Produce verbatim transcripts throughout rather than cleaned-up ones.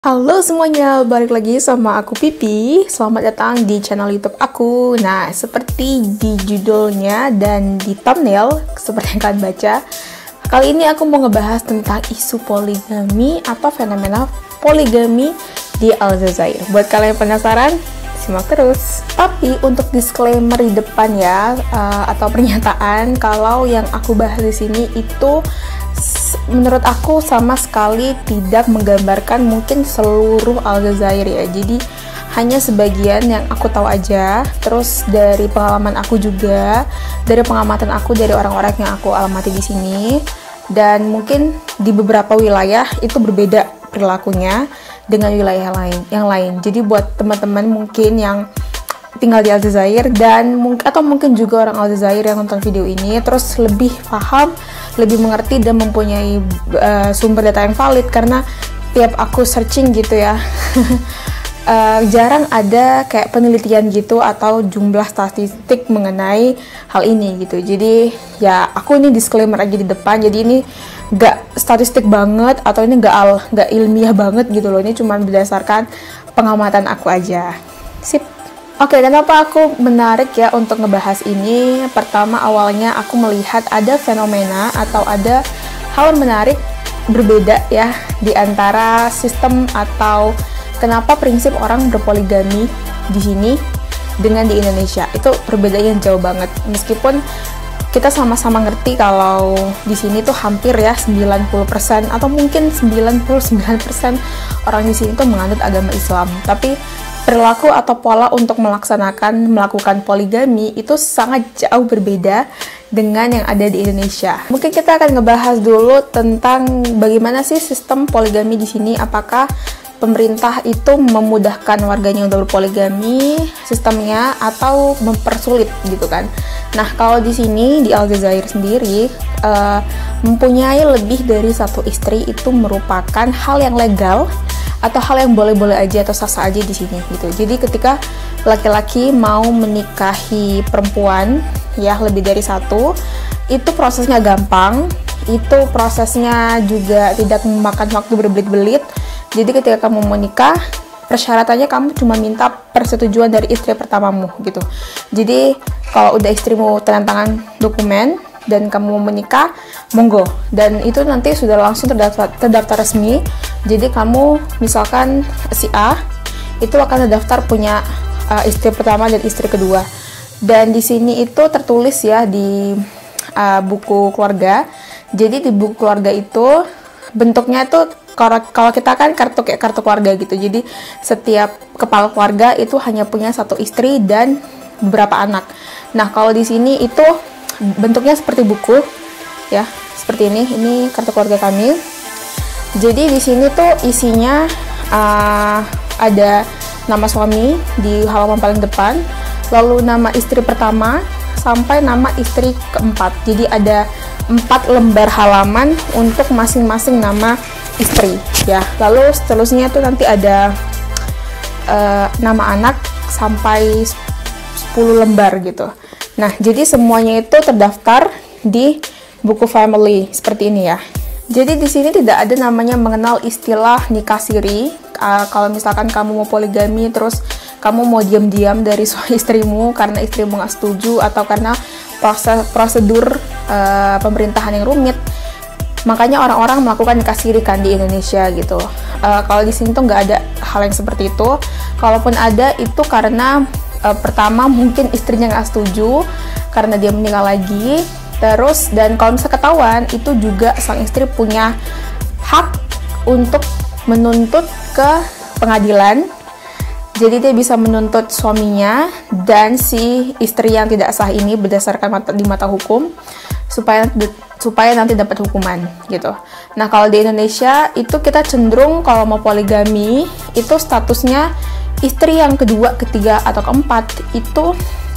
Halo semuanya, balik lagi sama aku Pipi. Selamat datang di channel YouTube aku. Nah, seperti di judulnya dan di thumbnail, seperti yang kalian baca, kali ini aku mau ngebahas tentang isu poligami atau fenomena poligami di Aljazair. Buat kalian yang penasaran, simak terus. Tapi untuk disclaimer di depan ya, uh, atau pernyataan kalau yang aku bahas di sini itu menurut aku sama sekali tidak menggambarkan mungkin seluruh Aljazair ya. Jadi hanya sebagian yang aku tahu aja. Terus dari pengalaman aku juga, dari pengamatan aku dari orang-orang yang aku almati di sini, dan mungkin di beberapa wilayah itu berbeda perilakunya dengan wilayah lain yang lain. Jadi buat teman-teman mungkin yang tinggal di Aljazair dan mungkin atau mungkin juga orang Aljazair yang nonton video ini terus lebih paham, lebih mengerti dan mempunyai uh, sumber data yang valid, karena tiap aku searching gitu ya uh, jarang ada kayak penelitian gitu atau jumlah statistik mengenai hal ini gitu. Jadi ya aku ini disclaimer aja di depan, jadi ini gak statistik banget atau ini gak, al, gak ilmiah banget gitu loh, ini cuma berdasarkan pengamatan aku aja. Sip. Oke, okay, kenapa aku menarik ya untuk ngebahas ini? Pertama, awalnya aku melihat ada fenomena atau ada hal menarik berbeda ya di antara sistem atau kenapa prinsip orang berpoligami di sini dengan di Indonesia. Itu perbedaannya jauh banget. Meskipun kita sama-sama ngerti kalau di sini tuh hampir ya sembilan puluh persen atau mungkin sembilan puluh sembilan persen orang di sini tuh menganut agama Islam. Tapi perilaku atau pola untuk melaksanakan melakukan poligami itu sangat jauh berbeda dengan yang ada di Indonesia. Mungkin kita akan ngebahas dulu tentang bagaimana sih sistem poligami di sini. Apakah pemerintah itu memudahkan warganya untuk berpoligami sistemnya atau mempersulit gitu kan? Nah, kalau di sini di Aljazair sendiri uh, mempunyai lebih dari satu istri itu merupakan hal yang legal atau hal yang boleh-boleh aja atau sah-sah aja di sini gitu. Jadi ketika laki-laki mau menikahi perempuan ya lebih dari satu, itu prosesnya gampang, itu prosesnya juga tidak memakan waktu berbelit-belit. Jadi ketika kamu menikah, persyaratannya kamu cuma minta persetujuan dari istri pertamamu gitu. Jadi kalau udah istrimu tanda tangan dokumen dan kamu mau menikah, monggo. Dan itu nanti sudah langsung terdaftar, terdaftar resmi. Jadi kamu misalkan si A itu akan terdaftar punya uh, istri pertama dan istri kedua. Dan di sini itu tertulis ya di uh, buku keluarga. Jadi di buku keluarga itu bentuknya tuh kalau, kalau kita kan kartu kayak kartu keluarga gitu. Jadi setiap kepala keluarga itu hanya punya satu istri dan beberapa anak. Nah, kalau di sini itu bentuknya seperti buku ya, seperti ini. Ini kartu keluarga kami. Jadi di sini tuh isinya uh, ada nama suami di halaman paling depan, lalu nama istri pertama sampai nama istri keempat. Jadi ada empat lembar halaman untuk masing-masing nama istri ya. Lalu seterusnya tuh nanti ada uh, nama anak sampai sepuluh lembar gitu. Nah, jadi semuanya itu terdaftar di buku family seperti ini ya. Jadi di sini tidak ada namanya mengenal istilah nikah siri. Uh, kalau misalkan kamu mau poligami terus kamu mau diam-diam dari suami istrimu karena istrimu nggak setuju atau karena proses prosedur uh, pemerintahan yang rumit, makanya orang-orang melakukan nikah siri kan di Indonesia gitu. Uh, kalau di sini tuh nggak ada hal yang seperti itu. Kalaupun ada itu karena uh, pertama mungkin istrinya nggak setuju karena dia meninggal lagi. Terus, dan kalau misalnya ketahuan, itu juga sang istri punya hak untuk menuntut ke pengadilan. Jadi dia bisa menuntut suaminya dan si istri yang tidak sah ini berdasarkan mata, di mata hukum supaya supaya nanti dapat hukuman gitu. Nah, kalau di Indonesia itu kita cenderung kalau mau poligami itu statusnya istri yang kedua, ketiga atau keempat itu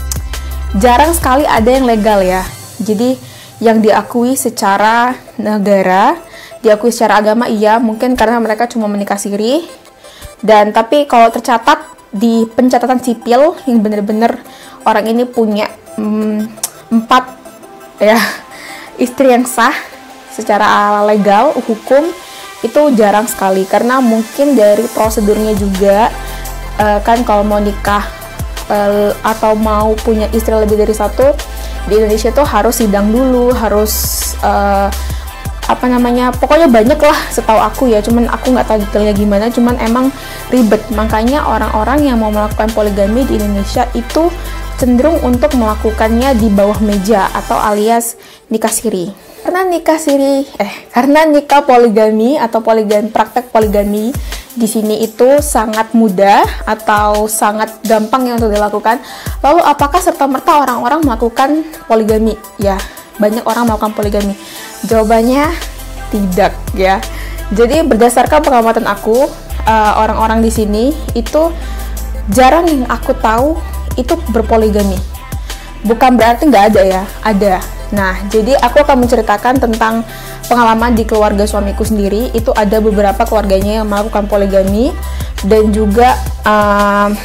jarang sekali ada yang legal ya. Jadi yang diakui secara negara, diakui secara agama iya, mungkin karena mereka cuma menikah siri. Dan tapi kalau tercatat di pencatatan sipil yang benar-benar orang ini punya mm, empat ya istri yang sah secara legal hukum, itu jarang sekali, karena mungkin dari prosedurnya juga uh, kan kalau mau nikah uh, atau mau punya istri lebih dari satu di Indonesia tuh harus sidang dulu, harus uh, apa namanya, pokoknya banyak lah setahu aku ya, cuman aku nggak tahu detailnya gimana, cuman emang ribet. Makanya orang-orang yang mau melakukan poligami di Indonesia itu cenderung untuk melakukannya di bawah meja atau alias nikah siri. Karena nikah siri, eh karena nikah poligami atau poligami, praktek poligami di sini itu sangat mudah atau sangat gampang ya untuk dilakukan. Lalu apakah serta-merta orang-orang melakukan poligami? Ya, banyak orang melakukan poligami. Jawabannya tidak ya. Jadi berdasarkan pengamatan aku, uh, orang-orang di sini itu jarang yang aku tahu itu berpoligami. Bukan berarti nggak ada ya, ada. Nah, jadi aku akan menceritakan tentang pengalaman di keluarga suamiku sendiri. Itu ada beberapa keluarganya yang melakukan poligami, dan juga um,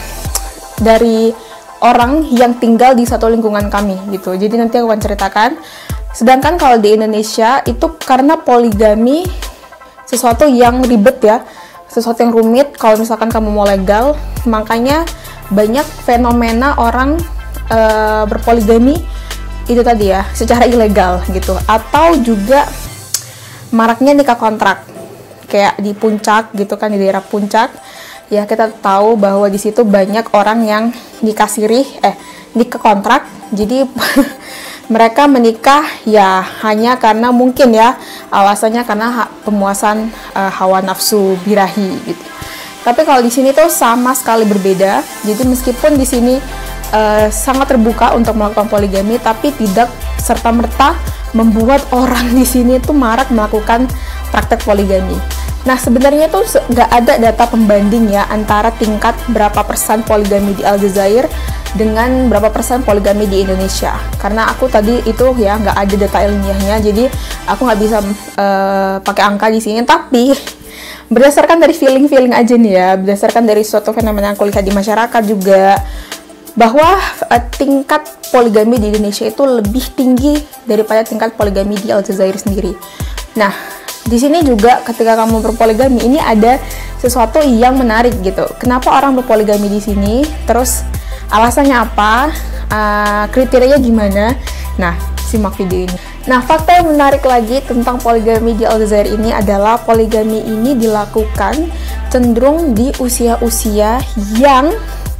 dari orang yang tinggal di satu lingkungan kami gitu. Jadi nanti aku akan ceritakan. Sedangkan kalau di Indonesia itu karena poligami sesuatu yang ribet ya, sesuatu yang rumit kalau misalkan kamu mau legal, makanya banyak fenomena orang uh, berpoligami itu tadi ya, secara ilegal gitu. Atau juga maraknya nikah kontrak, kayak di puncak gitu kan, di daerah puncak ya, kita tahu bahwa di situ banyak orang yang nikah sirih, eh nikah kontrak. Jadi mereka menikah ya hanya karena mungkin ya alasannya karena ha pemuasan uh, hawa nafsu birahi gitu. Tapi kalau di sini tuh sama sekali berbeda. Jadi meskipun di sini Uh, sangat terbuka untuk melakukan poligami, tapi tidak serta-merta membuat orang di sini tuh marak melakukan praktek poligami. Nah, sebenarnya tuh nggak ada data pembanding ya antara tingkat berapa persen poligami di Aljazair dengan berapa persen poligami di Indonesia. Karena aku tadi itu ya nggak ada data ilmiahnya, jadi aku nggak bisa uh, pakai angka di sini. Tapi berdasarkan dari feeling-feeling aja nih ya, berdasarkan dari suatu fenomena yang aku lihat di masyarakat juga, bahwa uh, tingkat poligami di Indonesia itu lebih tinggi daripada tingkat poligami di Aljazair sendiri. Nah, di sini juga ketika kamu berpoligami ini ada sesuatu yang menarik gitu. Kenapa orang berpoligami di sini? Terus alasannya apa? Uh, kriterianya gimana? Nah, simak video ini. Nah, fakta yang menarik lagi tentang poligami di Aljazair ini adalah poligami ini dilakukan cenderung di usia-usia yang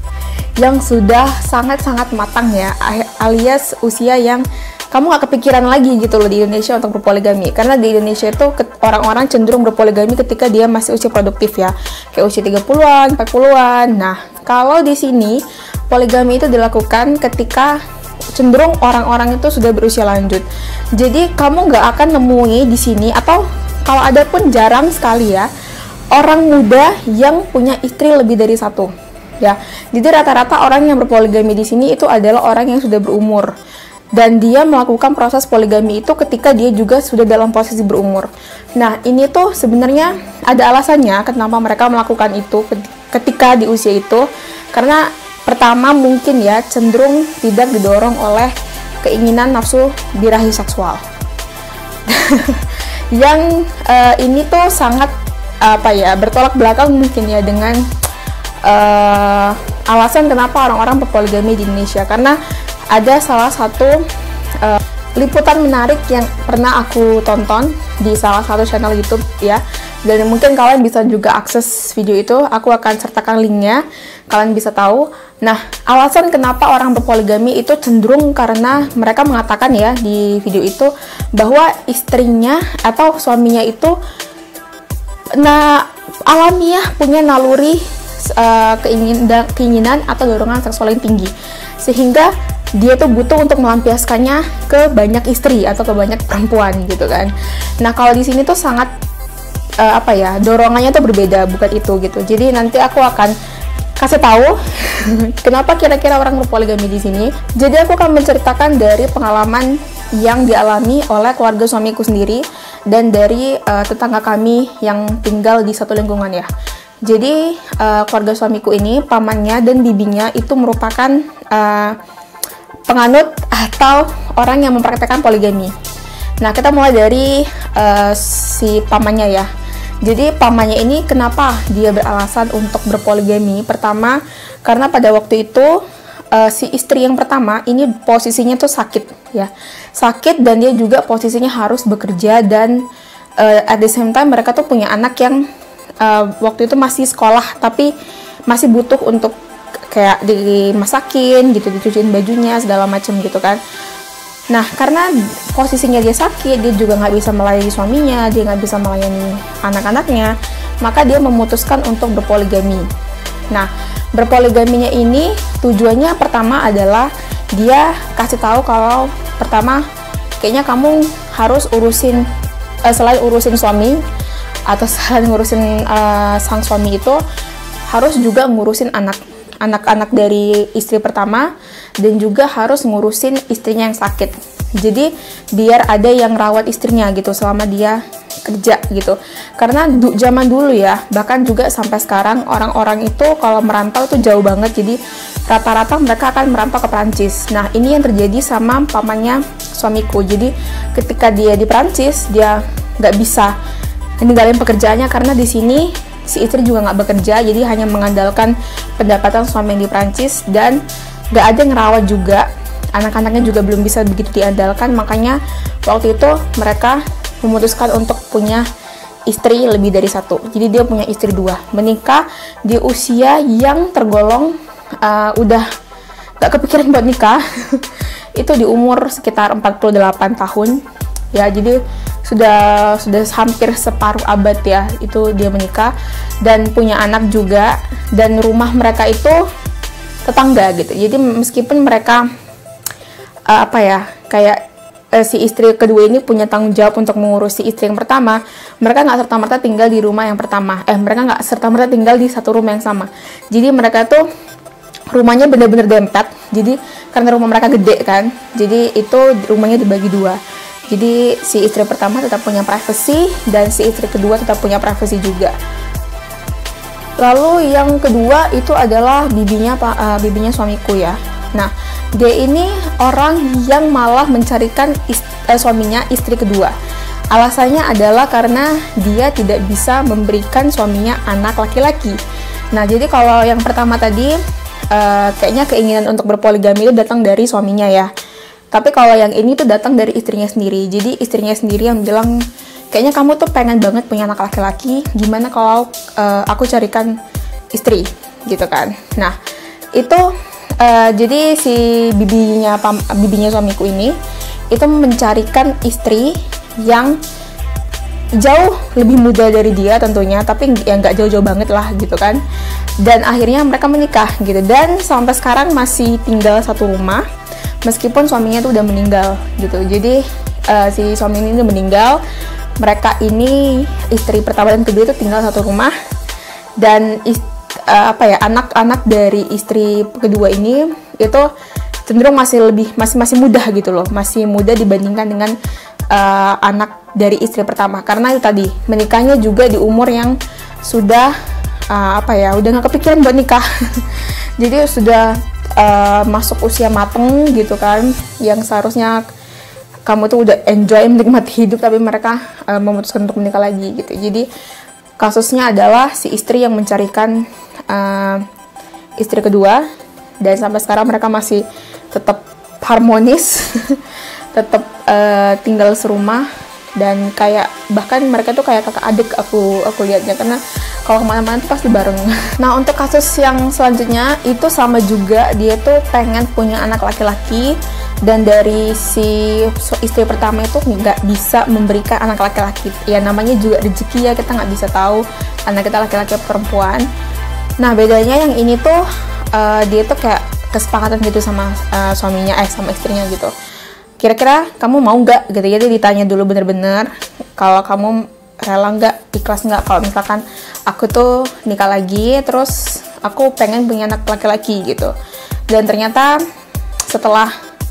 yang sudah sangat-sangat matang ya, alias usia yang kamu gak kepikiran lagi gitu loh di Indonesia untuk berpoligami. Karena di Indonesia itu orang-orang cenderung berpoligami ketika dia masih usia produktif ya, kayak usia tiga puluhan, empat puluhan. Nah, kalau di sini poligami itu dilakukan ketika cenderung orang-orang itu sudah berusia lanjut. Jadi kamu gak akan nemui di sini, atau kalau ada pun jarang sekali ya, orang muda yang punya istri lebih dari satu. Ya, jadi rata-rata orang yang berpoligami di sini itu adalah orang yang sudah berumur, dan dia melakukan proses poligami itu ketika dia juga sudah dalam posisi berumur. Nah, ini tuh sebenarnya ada alasannya kenapa mereka melakukan itu ketika di usia itu. Karena pertama mungkin ya cenderung tidak didorong oleh keinginan nafsu birahi seksual. Yang uh, ini tuh sangat apa ya, bertolak belakang mungkin ya dengan Uh, alasan kenapa orang-orang berpoligami di Indonesia. Karena ada salah satu uh, liputan menarik yang pernah aku tonton di salah satu channel YouTube ya, dan mungkin kalian bisa juga akses video itu, aku akan sertakan linknya, kalian bisa tahu. Nah, alasan kenapa orang berpoligami itu cenderung karena mereka mengatakan ya di video itu bahwa istrinya atau suaminya itu nah alamiah punya naluri Uh, keinginan, keinginan atau dorongan seksual yang tinggi, sehingga dia tuh butuh untuk melampiaskannya ke banyak istri atau ke banyak perempuan gitu kan. Nah, kalau di sini tuh sangat uh, apa ya, dorongannya tuh berbeda, bukan itu gitu. Jadi nanti aku akan kasih tahu kenapa kira-kira orang berpoligami di sini. Jadi aku akan menceritakan dari pengalaman yang dialami oleh keluarga suamiku sendiri dan dari uh, tetangga kami yang tinggal di satu lingkungan ya. Jadi uh, keluarga suamiku ini, pamannya dan bibinya itu merupakan uh, penganut atau orang yang mempraktekkan poligami. Nah, kita mulai dari uh, si pamannya ya. Jadi pamannya ini kenapa dia beralasan untuk berpoligami? Pertama, karena pada waktu itu uh, si istri yang pertama ini posisinya tuh sakit ya. Sakit dan dia juga posisinya harus bekerja, dan uh, at the same time mereka tuh punya anak yang uh, waktu itu masih sekolah tapi masih butuh untuk kayak dimasakin gitu, dicuciin bajunya segala macam gitu kan. Nah, karena posisinya dia sakit, dia juga nggak bisa melayani suaminya, dia nggak bisa melayani anak-anaknya, maka dia memutuskan untuk berpoligami. Nah, berpoligaminya ini tujuannya pertama adalah dia kasih tahu kalau pertama, kayaknya kamu harus urusin, uh, selain urusin suami, atau selain ngurusin uh, sang suami itu, harus juga ngurusin anak. anak-anak dari istri pertama, dan juga harus ngurusin istrinya yang sakit. Jadi biar ada yang rawat istrinya gitu selama dia kerja gitu. Karena du zaman dulu ya, bahkan juga sampai sekarang orang-orang itu kalau merantau itu jauh banget. Jadi rata-rata mereka akan merantau ke Perancis. Nah, ini yang terjadi sama pamannya suamiku. Jadi ketika dia di Perancis, dia nggak bisa ninggalin pekerjaannya karena di sini si istri juga nggak bekerja, jadi hanya mengandalkan pendapatan suami yang di Prancis, dan nggak ada yang ngerawat juga, anak-anaknya juga belum bisa begitu diandalkan. Makanya waktu itu mereka memutuskan untuk punya istri lebih dari satu. Jadi dia punya istri dua, menikah di usia yang tergolong uh, udah nggak kepikiran buat nikah. Itu di umur sekitar empat puluh delapan tahun ya, jadi sudah sudah hampir separuh abad ya itu dia menikah dan punya anak juga, dan rumah mereka itu tetangga gitu. Jadi meskipun mereka uh, apa ya kayak uh, si istri kedua ini punya tanggung jawab untuk mengurus si istri yang pertama, mereka nggak serta-merta tinggal di rumah yang pertama, eh mereka nggak serta-merta tinggal di satu rumah yang sama. Jadi mereka tuh rumahnya bener-bener dempet. Jadi karena rumah mereka gede kan, jadi itu rumahnya dibagi dua. Jadi si istri pertama tetap punya privasi, dan si istri kedua tetap punya privasi juga. Lalu yang kedua itu adalah bibinya uh, bibinya suamiku ya. Nah, dia ini orang yang malah mencarikan ist eh, suaminya istri kedua. Alasannya adalah karena dia tidak bisa memberikan suaminya anak laki-laki. Nah, jadi kalau yang pertama tadi uh, kayaknya keinginan untuk berpoligami itu datang dari suaminya ya. Tapi kalau yang ini tuh datang dari istrinya sendiri. Jadi istrinya sendiri yang bilang, kayaknya kamu tuh pengen banget punya anak laki-laki, gimana kalau uh, aku carikan istri gitu kan. Nah, itu uh, jadi si bibinya bibinya suamiku ini itu mencarikan istri yang jauh lebih muda dari dia tentunya, tapi ya nggak jauh-jauh banget lah gitu kan. Dan akhirnya mereka menikah gitu, dan sampai sekarang masih tinggal satu rumah meskipun suaminya tuh udah meninggal gitu. Jadi uh, si suami ini udah meninggal, mereka ini istri pertama dan kedua itu tinggal satu rumah, dan ist, uh, apa ya anak-anak dari istri kedua ini itu cenderung masih lebih masih masih muda gitu loh, masih muda dibandingkan dengan uh, anak dari istri pertama, karena itu tadi menikahnya juga di umur yang sudah uh, apa ya udah nggak kepikiran buat nikah. Jadi sudah Uh, masuk usia mateng gitu kan, yang seharusnya kamu tuh udah enjoy menikmati hidup, tapi mereka uh, memutuskan untuk menikah lagi gitu. Jadi kasusnya adalah si istri yang mencarikan uh, istri kedua, dan sampai sekarang mereka masih tetap harmonis, tetap uh, tinggal serumah, dan kayak bahkan mereka tuh kayak kakak adik aku aku lihatnya, karena kalau kemana-mana tuh pasti bareng. Nah, untuk kasus yang selanjutnya itu sama juga, dia tuh pengen punya anak laki-laki, dan dari si istri pertama itu nggak bisa memberikan anak laki-laki. Ya namanya juga rezeki ya, kita nggak bisa tahu anak kita laki-laki atau perempuan. Nah, bedanya yang ini tuh uh, dia tuh kayak kesepakatan gitu sama uh, suaminya, eh sama istrinya gitu. Kira-kira kamu mau nggak gitu ya, dia ditanya dulu bener-bener kalau kamu rela nggak, ikhlas nggak kalau misalkan aku tuh nikah lagi terus aku pengen punya anak laki-laki gitu. Dan ternyata setelah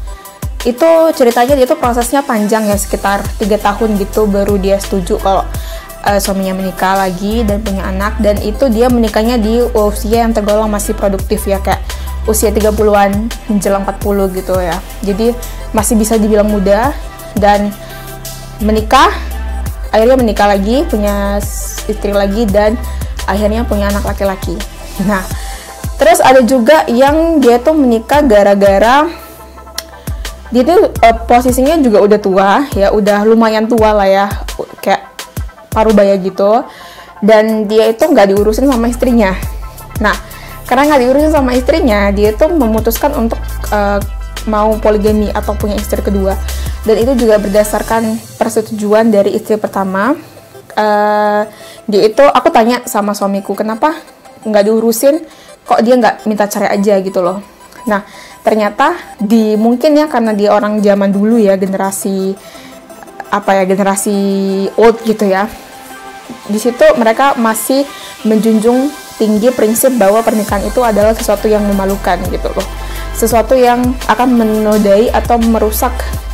itu ceritanya dia tuh prosesnya panjang ya, sekitar tiga tahun gitu baru dia setuju kalau uh, suaminya menikah lagi dan punya anak. Dan itu dia menikahnya di usia yang tergolong masih produktif ya, kayak usia tiga puluhan menjelang empat puluh gitu ya. Jadi masih bisa dibilang muda, dan menikah, akhirnya menikah lagi, punya istri lagi dan akhirnya punya anak laki-laki. Nah, terus ada juga yang dia tuh menikah gara-gara dia tuh uh, posisinya juga udah tua ya, udah lumayan tua lah ya, kayak parubaya gitu, dan dia itu nggak diurusin sama istrinya. Nah, karena nggak diurusin sama istrinya, dia tuh memutuskan untuk uh, mau poligami atau punya istri kedua, dan itu juga berdasarkan persetujuan dari istri pertama. Uh, dia itu, aku tanya sama suamiku, kenapa nggak diurusin, kok dia nggak minta cerai aja gitu loh. Nah, ternyata di mungkin ya karena dia orang zaman dulu ya, generasi apa ya, generasi old gitu ya. Di situ mereka masih menjunjung tinggi prinsip bahwa pernikahan itu adalah sesuatu yang memalukan gitu loh. Sesuatu yang akan menodai atau merusak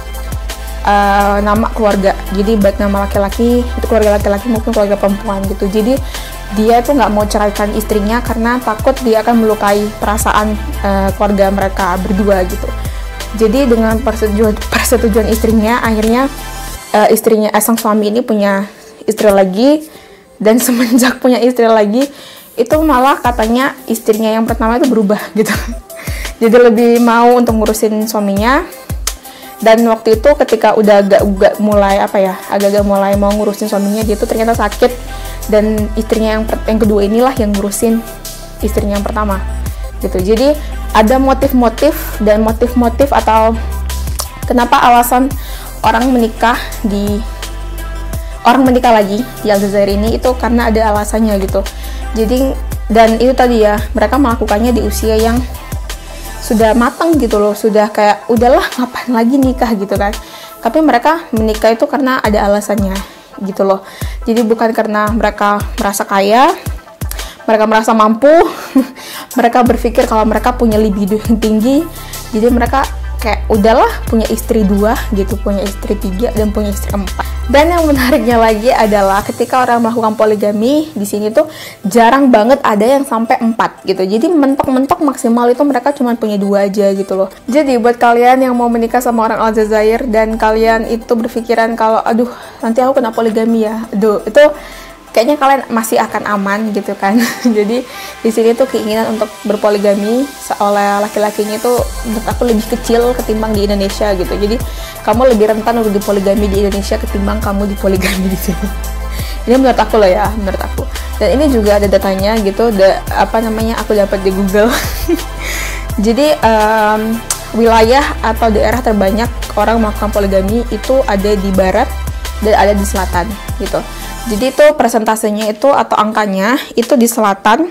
uh, nama keluarga. Jadi baik nama laki-laki, itu keluarga laki-laki maupun keluarga perempuan gitu. Jadi dia tuh nggak mau ceraikan istrinya karena takut dia akan melukai perasaan uh, keluarga mereka berdua gitu. Jadi dengan persetujuan, persetujuan istrinya, akhirnya uh, istrinya, eh, sang suami ini punya istri lagi, dan semenjak punya istri lagi itu malah katanya istrinya yang pertama itu berubah gitu. Jadi lebih mau untuk ngurusin suaminya. Dan waktu itu ketika udah agak-agak mulai apa ya, agak-agak mulai mau ngurusin suaminya, dia tuh ternyata sakit, dan istrinya yang yang kedua inilah yang ngurusin istrinya yang pertama gitu. Jadi ada motif-motif dan motif-motif atau kenapa alasan orang menikah di orang menikah lagi di Aljazair ini itu karena ada alasannya gitu. Jadi dan itu tadi ya, mereka melakukannya di usia yang sudah matang gitu loh, sudah kayak udahlah ngapain lagi nikah gitu kan. Tapi mereka menikah itu karena ada alasannya gitu loh. Jadi bukan karena mereka merasa kaya, mereka merasa mampu, mereka berpikir kalau mereka punya libido yang tinggi, jadi mereka kayak udahlah punya istri dua gitu, punya istri tiga, dan punya istri empat. Dan yang menariknya lagi adalah ketika orang melakukan poligami di sini tuh jarang banget ada yang sampai empat gitu. Jadi mentok-mentok maksimal itu mereka cuma punya dua aja gitu loh. Jadi buat kalian yang mau menikah sama orang Aljazair dan kalian itu berpikiran kalau aduh nanti aku kena poligami ya, aduh itu kayaknya kalian masih akan aman gitu kan. Jadi di sini tuh keinginan untuk berpoligami oleh laki-lakinya itu menurut aku lebih kecil ketimbang di Indonesia gitu. Jadi kamu lebih rentan untuk dipoligami di Indonesia ketimbang kamu dipoligami di sini. Ini menurut aku loh ya, menurut aku. Dan ini juga ada datanya gitu, da, apa namanya, aku dapat di Google. Jadi um, wilayah atau daerah terbanyak orang melakukan poligami itu ada di barat dan ada di selatan gitu. Jadi itu persentasenya itu atau angkanya itu di selatan,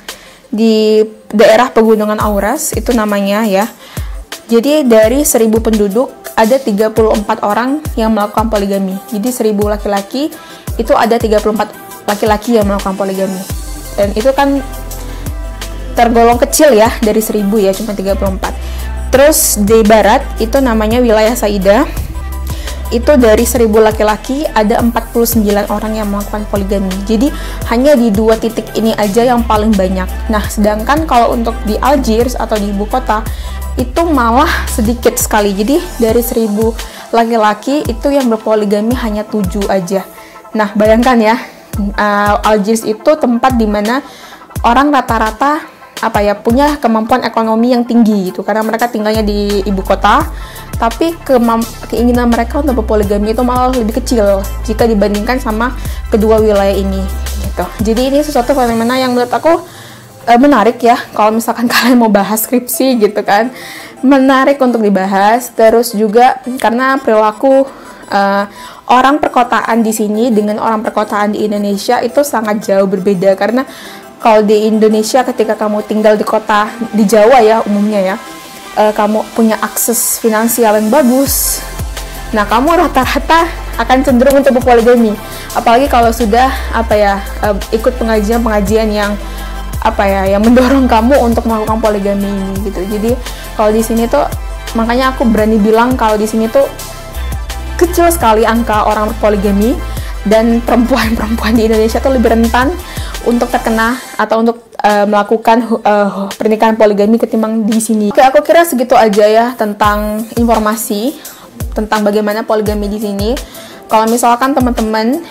di daerah pegunungan Auras itu namanya ya. Jadi dari seribu penduduk ada tiga puluh empat orang yang melakukan poligami. Jadi seribu laki-laki itu ada tiga puluh empat laki-laki yang melakukan poligami. Dan itu kan tergolong kecil ya, dari seribu ya cuma tiga puluh empat. Terus di barat itu namanya wilayah Saida. Itu dari seribu laki-laki ada empat puluh sembilan orang yang melakukan poligami. Jadi hanya di dua titik ini aja yang paling banyak. Nah, sedangkan kalau untuk di Algiers atau di ibu kota itu malah sedikit sekali. Jadi dari seribu laki-laki itu yang berpoligami hanya tujuh aja. Nah, bayangkan ya, uh, Algiers itu tempat dimana orang rata-rata apa ya, punya kemampuan ekonomi yang tinggi gitu, karena mereka tinggalnya di ibu kota, tapi keinginan mereka untuk berpoligami itu malah lebih kecil jika dibandingkan sama kedua wilayah ini gitu. Jadi ini sesuatu fenomena yang menurut aku e, menarik ya, kalau misalkan kalian mau bahas skripsi gitu kan, menarik untuk dibahas. Terus juga karena perilaku e, orang perkotaan di sini dengan orang perkotaan di Indonesia itu sangat jauh berbeda. Karena kalau di Indonesia ketika kamu tinggal di kota, di Jawa ya umumnya ya, uh, kamu punya akses finansial yang bagus, nah kamu rata-rata akan cenderung untuk berpoligami. Apalagi kalau sudah apa ya, uh, ikut pengajian-pengajian yang apa ya, yang mendorong kamu untuk melakukan poligami ini gitu. Jadi kalau di sini tuh, makanya aku berani bilang kalau di sini tuh kecil sekali angka orang berpoligami, dan perempuan-perempuan di Indonesia tuh lebih rentan untuk terkena atau untuk uh, melakukan uh, pernikahan poligami ketimbang di sini. Oke, aku kira segitu aja ya tentang informasi tentang bagaimana poligami di sini. Kalau misalkan teman-teman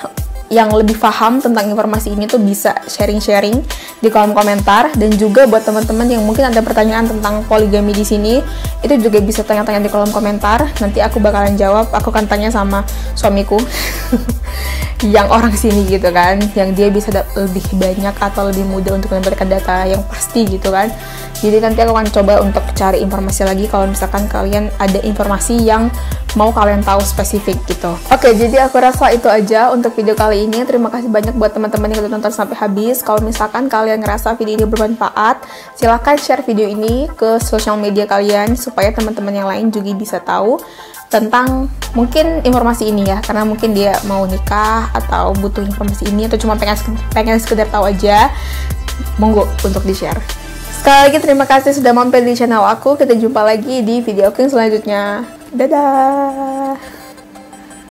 yang lebih paham tentang informasi ini tuh bisa sharing-sharing di kolom komentar, dan juga buat teman-teman yang mungkin ada pertanyaan tentang poligami di sini, itu juga bisa tanya-tanya di kolom komentar. Nanti aku bakalan jawab. Aku akan tanya sama suamiku yang orang sini gitu kan, yang dia bisa lebih banyak atau lebih mudah untuk mendapatkan data yang pasti gitu kan. Jadi nanti aku akan coba untuk cari informasi lagi kalau misalkan kalian ada informasi yang mau kalian tahu spesifik gitu. Oke, jadi aku rasa itu aja untuk video kali ini. Terima kasih banyak buat teman-teman yang udah nonton sampai habis. Kalau misalkan kalian ngerasa video ini bermanfaat, silahkan share video ini ke sosial media kalian supaya teman-teman yang lain juga bisa tahu tentang mungkin informasi ini ya, karena mungkin dia mau nikah atau butuh informasi ini atau cuma pengen pengen sekedar tahu aja. Monggo untuk di-share. Sekali lagi terima kasih sudah mampir di channel aku. Kita jumpa lagi di video aku yang selanjutnya. Dadah!